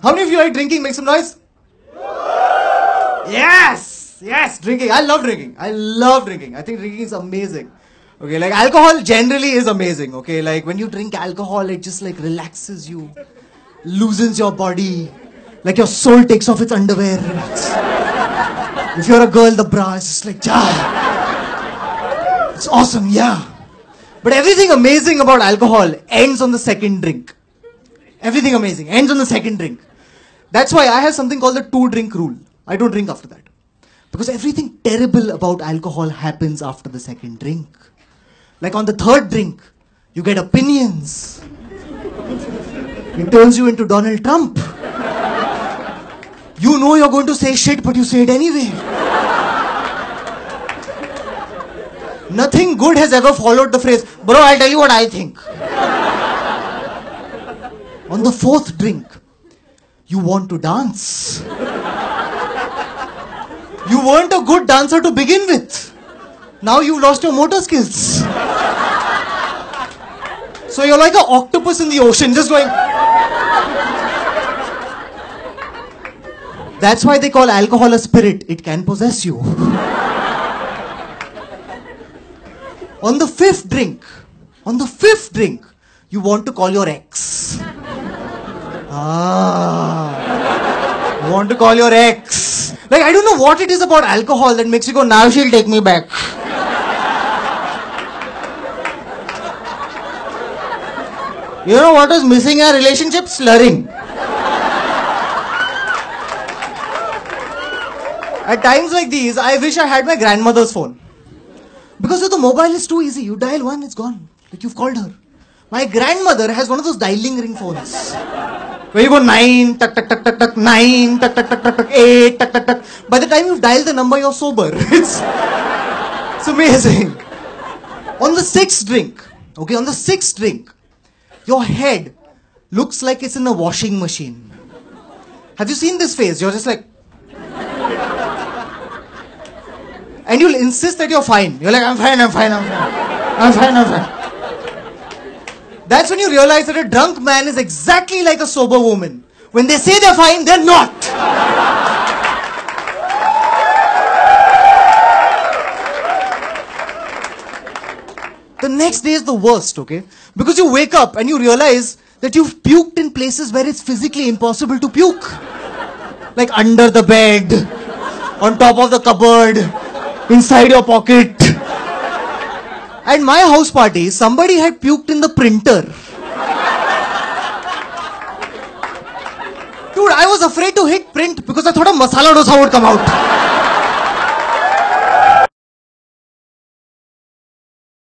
How many of you like drinking? Make some noise. Yes, yes, drinking. I love drinking. I love drinking. I think drinking is amazing. Okay, like alcohol generally is amazing. Okay, like when you drink alcohol, it just like relaxes you, loosens your body, like your soul takes off its underwear. If you're a girl, the bra is just like, it's awesome, yeah. But everything amazing about alcohol ends on the second drink. Everything amazing ends on the second drink. That's why I have something called the 2-drink rule. I don't drink after that. Because everything terrible about alcohol happens after the second drink. Like on the third drink, you get opinions. It turns you into Donald Trump. You know you're going to say shit, but you say it anyway. Nothing good has ever followed the phrase, bro, I'll tell you what I think. On the fourth drink, you want to dance. You weren't a good dancer to begin with. Now you've lost your motor skills. So you're like an octopus in the ocean, just going. That's why they call alcohol a spirit. It can possess you. On the fifth drink, you want to call your ex. You want to call your ex. Like, I don't know what it is about alcohol that makes you go, now she'll take me back. You know what was missing in our relationship? Slurring. At times like these, I wish I had my grandmother's phone. Because with the mobile, it's too easy. You dial one, it's gone. Like you've called her. My grandmother has one of those dialing ring phones. Where you go 9, tuck, tuck, tuck, tuck, tuck, 9, tuck, tuck, tuck, tuck, tuck, 8, tuck, tuck, tuck. By the time you've dialed the number, you're sober. It's amazing. On the sixth drink, your head looks like it's in a washing machine. Have you seen this phase? You're just like... And you'll insist that you're fine. You're like, I'm fine. That's when you realize that a drunk man is exactly like a sober woman. When they say they're fine, they're not. The next day is the worst, okay? Because you wake up and you realize that you've puked in places where it's physically impossible to puke. Like under the bed, on top of the cupboard, inside your pocket. At my house party, somebody had puked in the printer. Dude, I was afraid to hit print because I thought a masala dosa would come out.